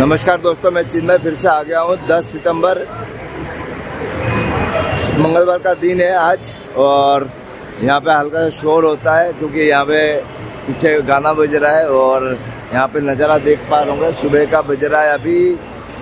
नमस्कार दोस्तों, मैं चिन्मय फिर से आ गया हूँ। 10 सितंबर मंगलवार का दिन है आज, और यहाँ पे हल्का सा शोर होता है क्योंकि यहाँ पे पीछे गाना बज रहा है और यहाँ पे नज़ारा देख पा रहे होंगे। सुबह का बज रहा है अभी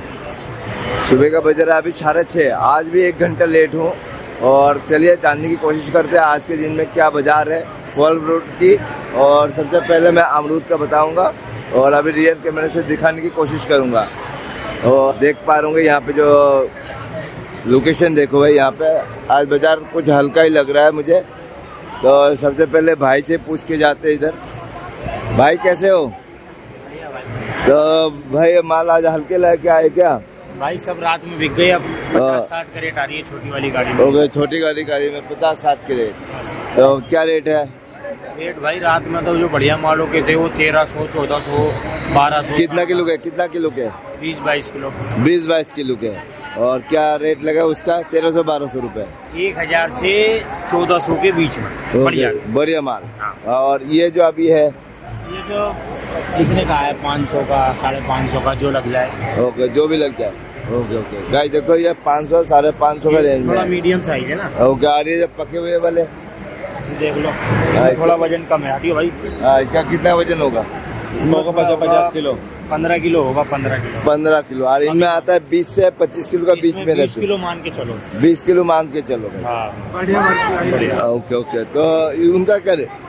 6:30। आज भी 1 घंटा लेट हूँ और चलिए जानने की कोशिश करते हैं आज के दिन में क्या बाजार है फल फ्रूट की। और सबसे पहले मैं अमरूद का बताऊंगा और अभी रियल कैमरे से दिखाने की कोशिश करूंगा। और देख पा रहे होंगे यहाँ पे जो लोकेशन देखो भाई, यहाँ पे आज बाजार कुछ हल्का ही लग रहा है मुझे। तो सबसे पहले भाई से पूछ के जाते इधर। भाई कैसे हो? तो भाई माल आज हल्के लेके आए क्या? भाई सब रात में बिक गए। अब 50-60 कैरेट आ रही है छोटी वाली गाड़ी में। हो गए छोटी गाड़ी में 50-60 कैरेट। तो क्या रेट है? रेट भाई रात में तो जो बढ़िया मालों के थे वो 1300, 1400, 1200। कितना किलो के? 20-22 किलो। 20-22 किलो के। और क्या रेट लगा उसका? 1300-1200 रुपए। 1000 से 1400 के बीच में बढ़िया माल। और ये जो अभी है ये जो कितने का है? 500 का, 550 का, जो लग जाए। ओके, जो भी लग जाए। ओके गाइस देखो, ये 500, 550 का रेंज में थोड़ा मीडियम साइज है ना। ओके, और ये जो पके हुए वाले देख लो, थोड़ा वजन कम है। आती है भाई। इसका कितना वजन होगा? 50 किलो। 15 किलो होगा। 15 किलो। और इनमें आता है 20 से 25 किलो का बीच में रहता है। 20 किलो मान के चलो। 20 किलो मान के चलो। बढ़िया। ओके। तो उनका क्या रेट?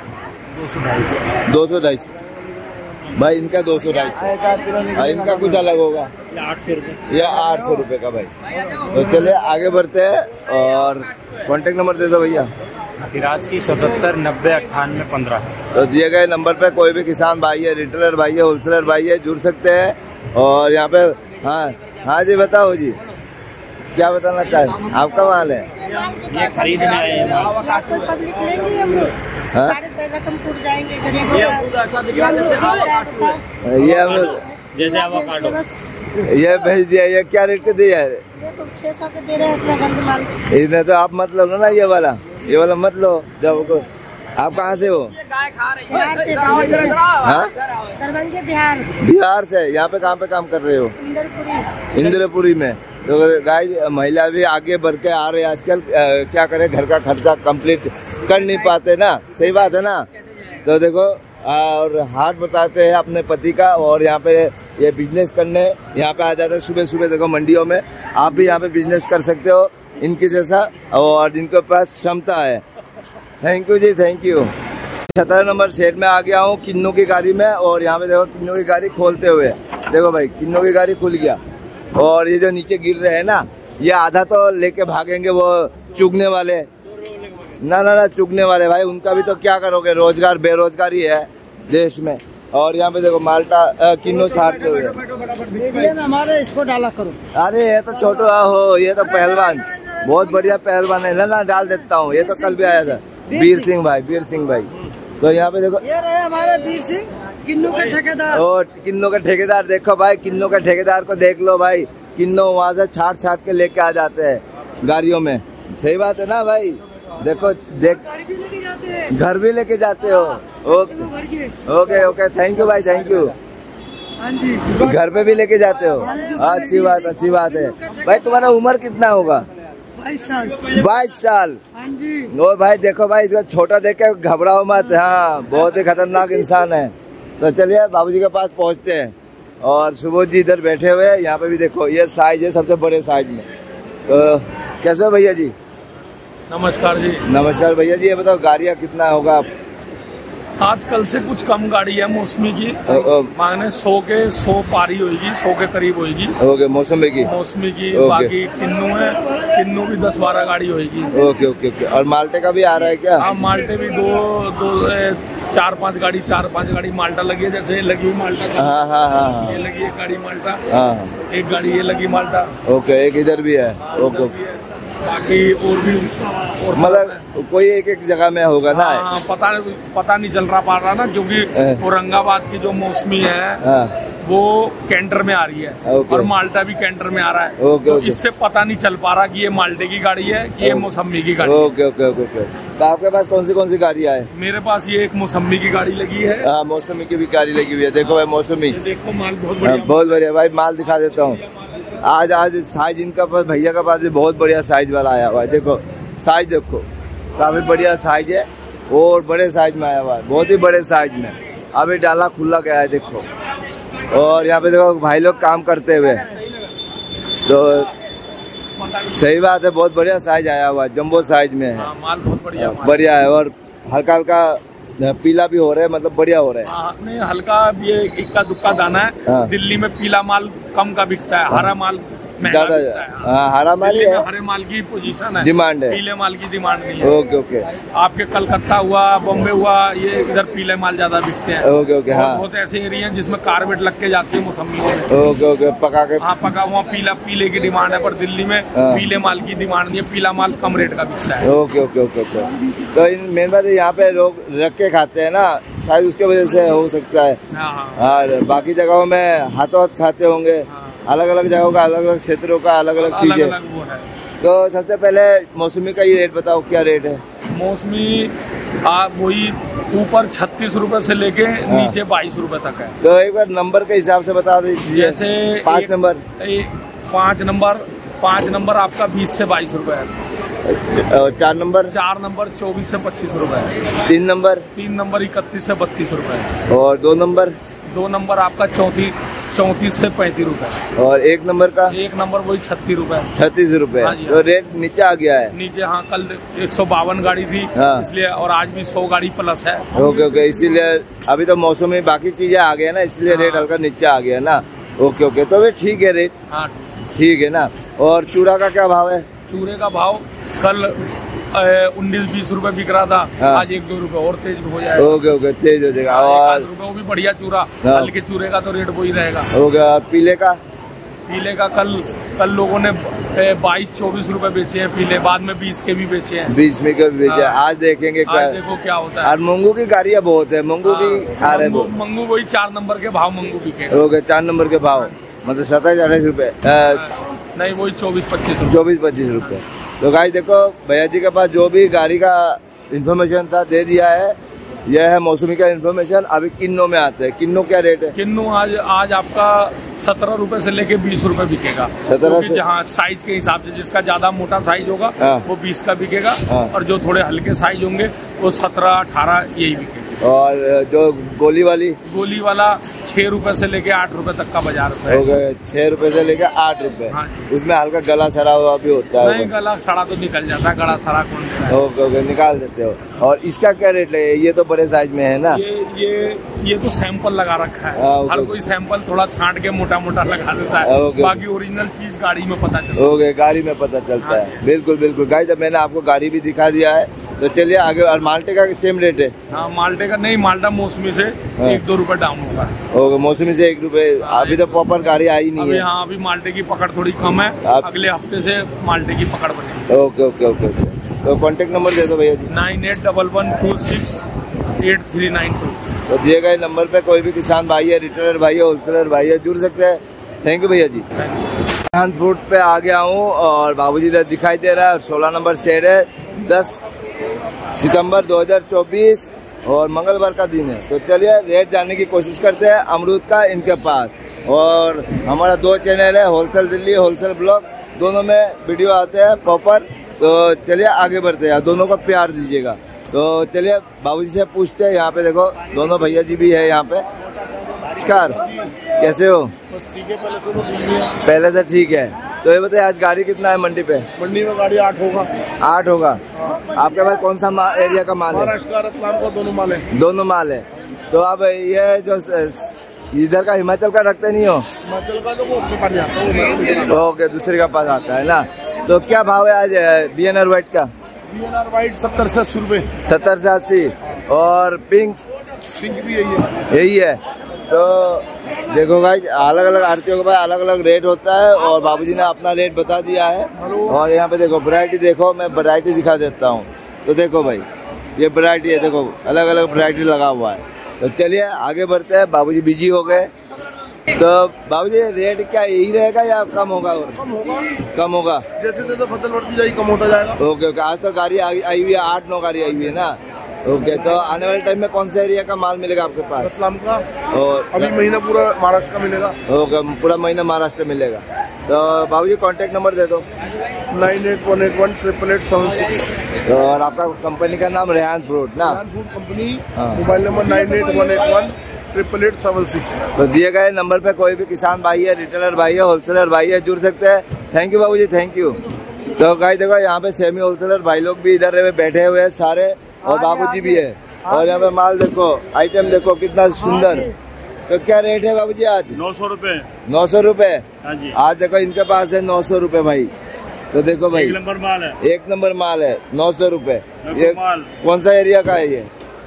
200-250 भाई। इनका 200-250। इनका कुछ अलग होगा। 800 रुपये। या 800 रुपये का भाई। तो चलिए आगे बढ़ते हैं और कांटेक्ट नंबर दे दो भैया। 83 77 90 98 15। तो दिए गए नंबर पे कोई भी किसान भाई है, रिटेलर भाई है, होलसेलर भाई है, जुड़ सकते हैं। और यहाँ पे हाँ जी बताओ जी, क्या बताना चाहे? आपका माल है ये खरीदने आए हैं। पब्लिक लेंगे अमरूद, सारे रकम टूट जाएंगे। ये अमरूद जैसे एवोकाडो ये भेज दिया। ये क्या रेट के दिया है? 600 के दे रहे हैं इतना गंद माल। इतने तो आप मत लो ना, ये वाला मत लो। जब आप कहाँ से हो? बिहार से। बिहार से। यहाँ पे कहाँ पे काम कर रहे हो? इंद्रपुरी में। तो गाइस महिला भी आगे बढ़ के आ रहे हैं आजकल। क्या करे, घर का खर्चा कंप्लीट कर नहीं पाते ना। सही बात है ना। तो देखो, और हाथ बताते हैं अपने पति का, और यहाँ पे ये बिजनेस करने यहाँ पे आ जाते हैं सुबह सुबह। देखो मंडियों में आप भी यहाँ पे बिजनेस कर सकते हो इनकी जैसा, और जिनके पास क्षमता है। Thank you ji, thank you. 17 number set में आ गया हूँ किन्नू की गाड़ी में। और यहाँ पे देखो किन्नू की गाड़ी खोलते हुए, देखो भाई किन्नू की गाड़ी खुल गया। और ये जो नीचे गिर रहे हैं ना, ये आधा तो लेके भागेंगे वो चुगने वाले। ना चुगने वाले भाई, उनका भी तो क्या करोगे? रोजगार बेरोजगारी है देश में। और यहाँ पे देखो माल्टा किन्नू छाटते हुए। हमारे इसको डाला करो। अरे ये तो छोटो हो, ये तो पहलवान, बहुत बढ़िया पहलवान है ना। डाल देता हूँ। ये तो कल भी आया था, वीर सिंह भाई। तो यहाँ पे देखो, ये रहे हमारे वीर सिंह, किन्नू के ठेकेदार। और किन्नू के ठेकेदार देखो भाई, किन्नू के ठेकेदार को देख लो भाई। किन्नू वहाँ से छाट के लेके आ जाते हैं गाड़ियों में। सही बात है ना भाई। देखो घर भी लेके जाते हो। ओके, थैंक यू भाई, थैंक यू। घर पे भी लेके जाते हो। अच्छी बात है भाई। तुम्हारा उम्र कितना होगा? 22 साल। ओ भाई देखो भाई, इसका छोटा देख के घबराओ मत। हाँ, बहुत ही खतरनाक इंसान है। तो चलिए बाबूजी के पास पहुंचते हैं। और सुबोध जी इधर बैठे हुए हैं। यहाँ पे भी देखो, ये साइज है सबसे बड़े साइज में। तो कैसे हो भैया जी? नमस्कार जी। नमस्कार भैया जी। ये बताओ गाड़ियाँ कितना होगा? आजकल से कुछ कम गाड़ी है मौसमी की। माने 100 पारी होगी, 100 के करीब होगी। ओके, मौसमी की। बाकी किन्नू है, किन्नू भी 10-12 गाड़ी होगी। ओके। और माल्टे का भी आ रहा है क्या? हाँ, माल्टे भी 4-5 गाड़ी माल्टा लगी है। जैसे लगी हुई माल्टा। हाँ। ये लगी है गाड़ी माल्टा। एक गाड़ी ये लगी माल्टा। ओके, एक इधर भी है। ओके। बाकी और भी मतलब कोई एक जगह में होगा ना। पता नहीं चल पा रहा ना, क्योंकि औरंगाबाद की जो मौसमी है वो कैंटर में आ रही है और माल्टा भी कैंटर में आ रहा है। तो इससे पता नहीं चल पा रहा कि ये माल्टे की गाड़ी है कि ये मौसम्मी की गाड़ी है। Okay okay okay. तो आपके पास कौन सी गाड़ियाँ है? मेरे पास ये एक मौसम्मी की गाड़ी लगी है। हाँ, मौसमी की भी गाड़ी लगी हुई है। देखो भाई मौसमी, देखो माल बहुत बढ़िया, बहुत बढ़िया भाई। माल दिखा देता हूँ। आज साइज इनका पास, भैया का पास भी बहुत बढ़िया साइज वाला आया हुआ है। देखो साइज, देखो काफी बढ़िया साइज है और बड़े साइज में आया हुआ है, बहुत ही बड़े साइज में। अभी डाला खुला गया है देखो। और यहाँ पे देखो भाई लोग काम करते हुए, तो सही बात है, बहुत बढ़िया साइज आया हुआ है, जंबो साइज में है। माल बहुत बढ़िया है और हल्का हल्का पीला भी हो रहा है, मतलब बढ़िया हो रहा है। नहीं, हल्का ये इक्का दुक्का दाना है। हाँ। दिल्ली में पीला माल कम का बिकता है, हरा माल ज्यादा। हाँ, हरा माल है, हरे माल की पोजीशन है, डिमांड है, पीले माल की डिमांड नहीं है। Okay okay. आपके कलकत्ता हुआ, बॉम्बे हुआ, ये इधर पीले माल ज्यादा बिकते हैं। Okay okay. हाँ, बहुत ऐसे एरिया हैं जिसमें कारबेट लग के जाती है मौसम्मी में। ओके ओके, पका के। हाँ, पका हुआ पीले की डिमांड है, पर दिल्ली में पीले माल की डिमांड नहीं है, पीला माल कम रेट का बिकता है। Okay okay okay okay. तो मेन बात यहाँ पे लोग रख के खाते हैं ना, शायद उसके वजह से हो सकता है। और बाकी जगहों में हाथों हाथ खाते होंगे। अलग अलग जगहों का, अलग अलग क्षेत्रों का अलग अलग चीजें। तो सबसे पहले मौसमी का ये रेट बताओ, क्या रेट है? मौसमी आप वही ऊपर 36 रुपए से लेके नीचे 22 रुपए तक है। तो एक बार नंबर के हिसाब से बता दीजिए। जैसे 5 नंबर, 5 नंबर आपका 20 से 22 रुपए है। 4 नंबर 24 से 25 रुपए है। 3 नंबर 31 से 32 रुपए है। और 2 नंबर आपका 34 से 35 रुपए। और 1 नंबर का? 1 नंबर वही 36 रुपए। 36 रुपए। हाँ, तो रेट नीचे आ गया है नीचे। हाँ, कल 152 गाड़ी थी। हाँ। इसलिए, और आज भी 100 गाड़ी प्लस है। ओके ओके, इसीलिए अभी तो मौसम में बाकी चीजें आ गई है ना, इसलिए रेट हल्का नीचे आ गया ना। ओके ओके, तो वे ठीक है रेट। हाँ ठीक है ना। और चूड़ा का क्या भाव है? चूड़े का भाव कल 19-20 रुपए बिक रहा था। हाँ। आज 1-2 रुपए और तेज हो जाएगा। ओके ओके, तेज हो जाएगा। और वो भी बढ़िया चूड़ा। हाँ। हल्के चूड़े का तो रेट वही रहेगा। होगा। पीले का कल लोगों ने 22-24 रुपए बेचे हैं पीले, बाद में 20 के भी बेचे हैं। 20 में के भी बेचे। आज देखेंगे क्या, आज देखो क्या होता है। और मंगू की गाड़ियाँ बहुत है, मंगू भी आ रहे हैं। मंगू वही 4 नंबर के भाव मंगू बिकेगा। हो गए 4 नंबर के भाव, मतलब 27-28 रुपए। नहीं, वही 24-25 रुपए। तो गाइस देखो, भैया जी के पास जो भी गाड़ी का इन्फॉर्मेशन था दे दिया है। यह है मौसमी का इन्फॉर्मेशन। अभी किन्नों में आते हैं। किन्नों क्या रेट है? किन्नू आज आपका 17 रुपए से लेके 20 रुपए बिकेगा। 17 से? जहाँ साइज के हिसाब से, जिसका ज्यादा मोटा साइज होगा वो 20 का बिकेगा। और जो थोड़े हल्के साइज होंगे वो 17-18 यही बिकेगा। और जो गोली वाला 6 रुपए से लेके 8 रुपए तक का बाजार है। हो गए 6 रुपए से लेके 8 रुपए। हाँ, उसमें हल्का गला सड़ा हुआ भी होता है। नहीं, गला सड़ा तो निकल जाता है, गला सड़ा कौन देता है? ओके, निकाल देते हो। और इसका क्या रेट है? ये तो बड़े साइज में है ना। ये तो सैंपल लगा रखा है। हर कोई सैंपल थोड़ा छांट के मोटा लगा देता है। बाकी ओरिजिनल चीज गाड़ी में पता चलता है। ओके, गाड़ी में पता चलता है। बिल्कुल बिल्कुल गाइस, जब मैंने आपको गाड़ी भी दिखा दिया है, तो चलिए आगे। और माल्टे का सेम रेट है? हाँ, माल्टे का नहीं, माल्टा मौसमी से 1-2 रुपए डाउन होगा। ओके, मौसमी से 1 रुपए। अभी तो प्रॉपर गाड़ी आई नहीं है। हाँ, अभी माल्टे की पकड़ थोड़ी कम है। अगले हफ्ते से माल्टे की पकड़ बनेगी। Okay okay okay. तो कांटेक्ट नंबर दे दो भैया जी। 9811268392। तो दिए गए नंबर पे कोई भी किसान भाई है, रिटेलर भाई है, होलसेलर भाई है, जुड़ सकते हैं। थैंक यू भैया जी। फ्रूट पे आ गया हूँ और बाबूजी इधर दिखाई दे रहा है। और 16 नंबर शेयर है। 10 सितंबर 2024 और मंगलवार का दिन है। तो चलिए रेट जानने की कोशिश करते हैं अमरूद का इनके पास। और हमारा 2 चैनल है, होलसेल दिल्ली, होलसेल ब्लॉग, दोनों में वीडियो आते हैं प्रॉपर। तो चलिए आगे बढ़ते हैं, दोनों को प्यार दीजिएगा। तो चलिए बाबूजी से पूछते हैं। यहाँ पे देखो दोनों भैया जी भी है यहाँ पे। नमस्कार, कैसे हो? बस ठीक है, पहले से ठीक है। तो ये बताइए आज गाड़ी कितना है मंडी पे? मंडी में गाड़ी 8 होगा। 8 होगा। आपके पास कौन सा एरिया का माल है? महाराष्ट्र का, रतलाम का, दोनों माल है। दोनों माल है। तो अब ये जो इधर का हिमाचल का रखते नहीं हो? हिमाचल का तो वो अपने पास आता है। ओके, दूसरे का पास आता है ना। तो क्या भाव है आज BNR व्हाइट का? BNR व्हाइट 70 से 80 रुपए। 70 से 80। और पिंक भी यही है। तो देखो गाइस, अलग अलग आरतीयों के पास अलग अलग रेट होता है और बाबूजी ने अपना रेट बता दिया है। और यहाँ पे देखो वैरायटी, देखो मैं वैरायटी दिखा देता हूँ। तो देखो भाई, ये वैरायटी है, देखो अलग अलग वैरायटी लगा हुआ है। तो चलिए आगे बढ़ते हैं। बाबूजी बिजी हो गए। तो बाबूजी रेट क्या यही रहेगा या कम होगा? और कम होगा जैसे जैसे फसल बढ़ती जाएगी कम होता जाएगा। Okay okay. आज तो गाड़ी आई हुई है, 8-9 गाड़ी आई हुई है ना। ओके, तो आने वाले टाइम में कौन से एरिया का माल मिलेगा आपके पास? रतलाम का, और अभी महीना पूरा महाराष्ट्र का मिलेगा। ओके, पूरा महीना महाराष्ट्र मिलेगा। तो बाबूजी कांटेक्ट नंबर दे दो। 9818188876। और आपका कंपनी का नाम रेहान फ्रूट ना? Rehan fruit company. Mobile number 9818188876। तो दिए गए नंबर पे कोई भी किसान भाई है, रिटेलर भाई है, होलसेलर भाई है, जुड़ सकते हैं। थैंक यू बाबूजी, थैंक यू। तो गाइस देखो यहाँ पे सेमी होलसेलर भाई लोग भी इधर बैठे हुए हैं सारे, और बाबूजी भी है। और यहाँ पे माल देखो, आइटम देखो कितना सुंदर। तो क्या रेट है बाबूजी आज? 900 रुपए। 900 रुपए। हाँ जी। आज देखो इनके पास है 900 रुपए भाई। तो देखो भाई, 1 नंबर माल है। 1 नंबर माल है, 900 रुपए। ये माल कौन सा एरिया का है? ये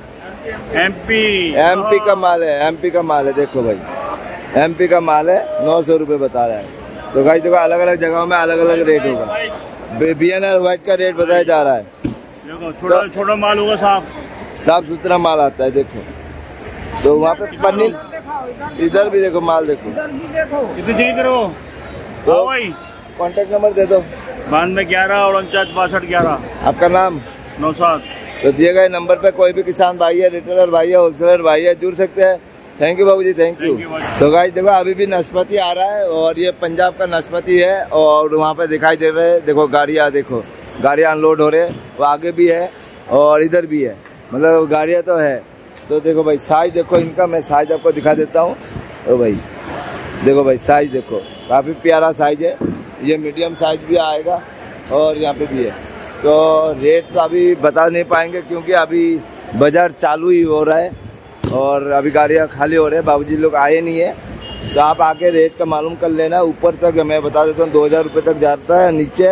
एमपी का माल है, एमपी का माल है। देखो भाई, एमपी का माल है, 900 रुपए बता रहा है। तो गाइस देखो अलग अलग जगहों में अलग अलग रेट होगा। BNR व्हाइट का रेट बताया जा रहा है। देखो छोटा माल होगा, साफ सुथरा माल आता है। देखो तो वहाँ पे पनीर, इधर भी देखो माल देखो। कितनी चाहिए तेरे को? तो भाई कॉन्टेक्ट नंबर दे दो। 9211496211। आपका नाम? नौशाद। तो दिए गए नंबर पे कोई भी किसान भाई है, रिटेलर भाई है, होलसेलर भाई है, जुड़ सकते हैं। थैंक यू बाबूजी, थैंक यू। तो गाइस देखो अभी भी नाशपाती आ रहा है, और ये पंजाब का नाशपाती है। और वहाँ पे दिखाई दे रहे हैं, देखो गाड़ियाँ, देखो गाड़ियाँ अनलोड हो रहे हैं। वो आगे भी है और इधर भी है, मतलब गाड़ियाँ तो है। तो देखो भाई साइज देखो इनका, मैं साइज आपको दिखा देता हूँ। तो भाई देखो भाई साइज देखो, काफी प्यारा साइज है। ये मीडियम साइज भी आएगा और यहाँ पे भी है। तो रेट तो अभी बता नहीं पाएंगे क्योंकि अभी बाजार चालू ही हो रहा है और अभी गाड़ियाँ खाली हो रहे हैं, बाबूजी लोग आए नहीं है। तो आप आके रेट का मालूम कर लेना। ऊपर तक मैं बता देता हूँ 2000 रुपये तक जाता है, नीचे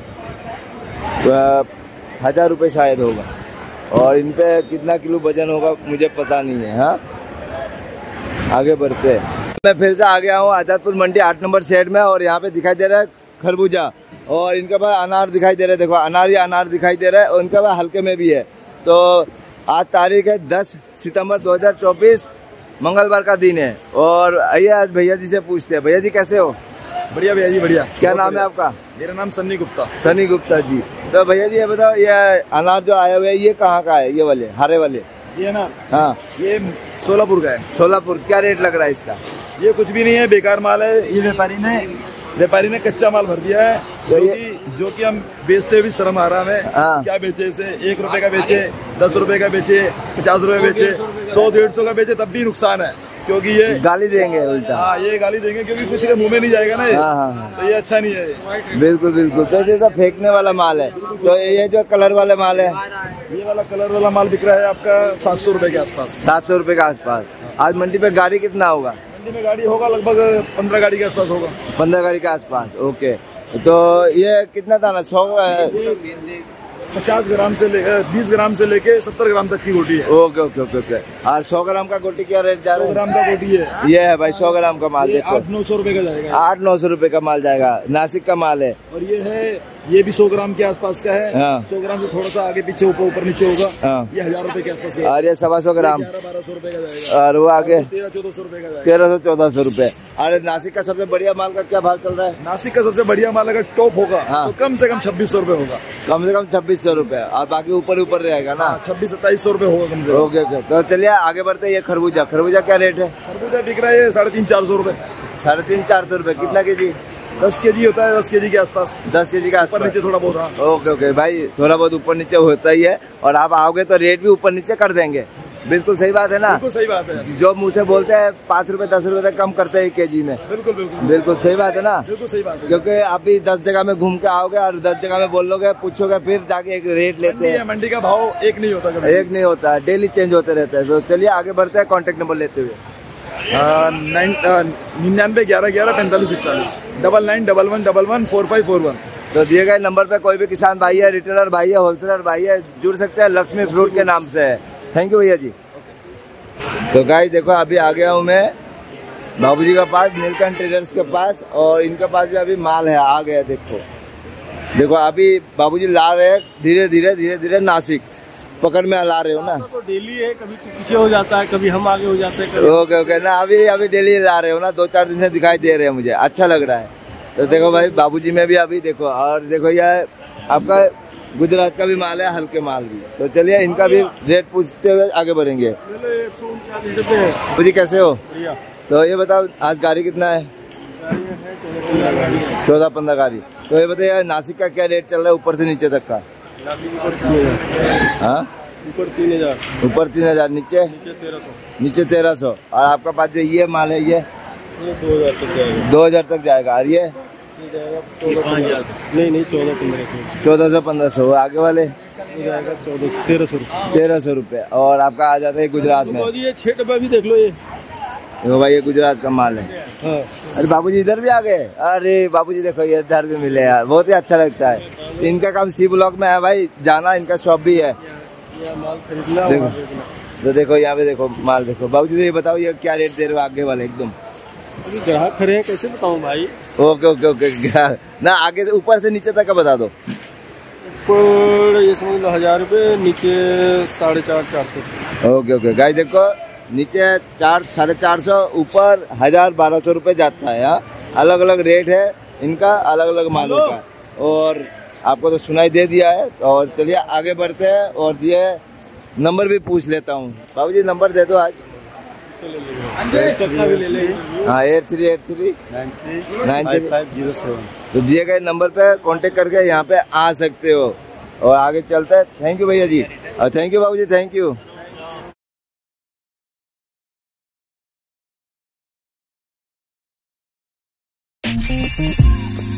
1000 रुपये शायद होगा। और इन पे कितना किलो वजन होगा मुझे पता नहीं है। हाँ, आगे बढ़ते हैं। मैं फिर से आ गया हूँ आजादपुर मंडी 8 नंबर शेड में, और यहाँ पे दिखाई दे रहा है खरबूजा, और इनके पास अनार दिखाई दे रहे हैं। देखो अनार ही अनार दिखाई दे रहा है, और इनके पास हल्के में भी है। तो आज तारीख है 10 सितंबर 2024, मंगलवार का दिन है। और आइए आज भैया जी से पूछते हैं। भैया जी कैसे हो? बढ़िया भैया जी, बढ़िया। क्या नाम है आपका? मेरा नाम सन्नी गुप्ता। सनी गुप्ता जी। तो भैया जी ये बताओ, ये अनार जो आए हुए है ये कहाँ का है? ये वाले हरे वाले? ये ना, हाँ, ये सोलापुर का है। सोलापुर। क्या रेट लग रहा है इसका? ये कुछ भी नहीं है, बेकार माल है। ये व्यापारी ने कच्चा माल भर दिया है, तो जो कि हम बेचते भी शर्म आ रहा है। हाँ। क्या बेचे इसे? 1 रुपए का बेचे, 10 रुपए का बेचे, 50 रुपए बेचे, 100-150 का बेचे, तब भी नुकसान है क्योंकि ये गाली देंगे उल्टा। हाँ, ये गाली देंगे क्योंकि किसी के मुंह में नहीं जाएगा ना ये। हाँ। तो ये अच्छा नहीं है। बिल्कुल बिल्कुल। तो ये तो फेंकने वाला माल है। तो ये जो कलर वाले माल है, ये वाला कलर वाला माल बिक रहा है आपका 700 रुपए के आसपास। 700 रुपए के आसपास। आज मंडी पे गाड़ी कितना होगा? मंडी में गाड़ी होगा लगभग 15 गाड़ी के आसपास होगा। 15 गाड़ी के आसपास। ओके। तो ये कितना दाना? 50 ग्राम से लेकर 20 ग्राम से लेके 70 ग्राम तक की गोटी है। Okay okay okay okay. और 100 ग्राम का गोटी क्या रेट जा रहा है? 100 ग्राम का गोटी है। ये है भाई 100 ग्राम का माल। देखो 800-900 रुपए का जाएगा। 800-900 रुपए का माल जाएगा। नासिक का माल है। और ये है, ये भी 100 ग्राम के आसपास का है। हाँ। 100 ग्राम से थोड़ा सा आगे पीछे ऊपर नीचे होगा। हाँ। ये 1000 रुपए के आसपास का। और ये 125 ग्राम 1100-1200 रुपए का जाएगा। और वो आगे 1300-1400 रुपए का जाएगा। 1300-1400 रुपए। और नासिक का सबसे बढ़िया माल का क्या भाव चल रहा है? नासिक का सबसे बढ़िया माल अगर टॉप होगा हाँ। तो कम से कम 2600 रुपए होगा। कम से कम 2600 रुपए, और बाकी ऊपर ऊपर रहेगा ना? 2600-2700 रुपए होगा कम से कम। Okay okay. तो चलिए आगे बढ़ते हैं। ये खरबूजा, खरबूजा क्या रेट है? खरबूजा बिक रहा है 350-400 रुपए। 350-400 रुपए। कितना केजी? 10 केजी होता है, 10 केजी के आसपास। 10 केजी का ऊपर नीचे थोड़ा बहुत। हाँ। ओके ओके भाई, थोड़ा बहुत ऊपर नीचे होता ही है। और आप आओगे तो रेट भी ऊपर नीचे कर देंगे। बिल्कुल सही बात है ना? बिल्कुल सही बात है। जो मुँह से बोलते हैं 5 रुपए 10 रुपए तक कम करते हैं केजी में। बिल्कुल बिल्कुल बिल्कुल सही बात है ना? बिल्कुल सही बात है। क्योंकि आप भी 10 जगह में घूम के आओगे और 10 जगह में बोलोगे, पूछोगे, फिर जाके एक रेट लेते हैं। मंडी का भाव एक नहीं होता कभी। एक नहीं होता, डेली चेंज होते रहते हैं। तो चलिए आगे बढ़ते हैं कॉन्टेक्ट नंबर लेते हुए। 9911114541 9911114541। तो दिए गए नंबर पे कोई भी किसान भाई है, रिटेलर भाई है, होलसेलर भाई है, जुड़ सकते हैं। लक्ष्मी फ्रूट के नाम से है। थैंक यू भैया जी। तो गाइस देखो अभी आ गया हूँ मैं बाबूजी के पास, नीलकंठ ट्रेडर्स के पास, और इनके पास भी अभी माल है, आ गया। देखो अभी बाबूजी ला रहे हैं धीरे धीरे नासिक। पकड़ में ला रहे हो ना? तो डेली है, कभी पीछे हो जाता है, कभी हम आगे हो जाते हैं। ओके ओके ना, अभी डेली ला रहे हो ना, 2-4 दिन से दिखाई दे रहे हैं मुझे, अच्छा लग रहा है। तो देखो भाई बाबूजी में भी अभी देखो, और देखो यह आपका गुजरात का भी माल है, हल्के माल भी। तो चलिए इनका भी रेट पूछते हुए आगे बढ़ेंगे। बाबूजी कैसे हो? तो ये बताओ आज गाड़ी कितना है? 14-15 गाड़ी। तो ये बताइए नासिक का क्या रेट चल रहा है ऊपर से नीचे तक का? हाँ ऊपर 3000, ऊपर 3000, नीचे 1300। और आपका पास जो ये माल है ये 2000 तक जाएगा। 2000 तक जाएगा। और ये नहीं 1400-1500। 1400-1500। आगे वाले जाएगा 1300 रुपए। और आपका आ जाता है गुजरात में। ये 6 डब्बा भी देख लो, ये भाई ये गुजरात का माल है। हाँ। अरे बाबूजी इधर भी आ गए। अरे बाबूजी देखो ये इधर भी मिले यार, बहुत ही अच्छा लगता है। इनका काम सी ब्लॉक में है भाई, जाना इनका शॉप भी है। माल खरीदना देखो तो देखो यहाँ पे देखो माल देखो। बाबूजी ये बताओ ये क्या रेट दे रहे हो आगे वाले? एकदम ग्राहक खड़े हैं, कैसे बताऊं भाई? ओके ओके ओके ना, आगे से ऊपर से नीचे तक का बता दो। ऊपर ये समझ लो 1000 रुपए, नीचे 450-400। ओके ओके गाइस देखो, नीचे 400-450, ऊपर 1000-1200 रुपए जाता है। यहाँ अलग अलग रेट है इनका, अलग अलग मालों का। और आपको तो सुनाई दे दिया है। और चलिए आगे बढ़ते हैं और दिए नंबर भी पूछ लेता हूँ। बाबूजी नंबर दे दो आज। हाँ 8383935507। तो दिए गए नंबर पे कांटेक्ट करके यहाँ पे आ सकते हो। और आगे चलते हैं। थैंक यू भैया जी, और थैंक यू बाबूजी, थैंक यू।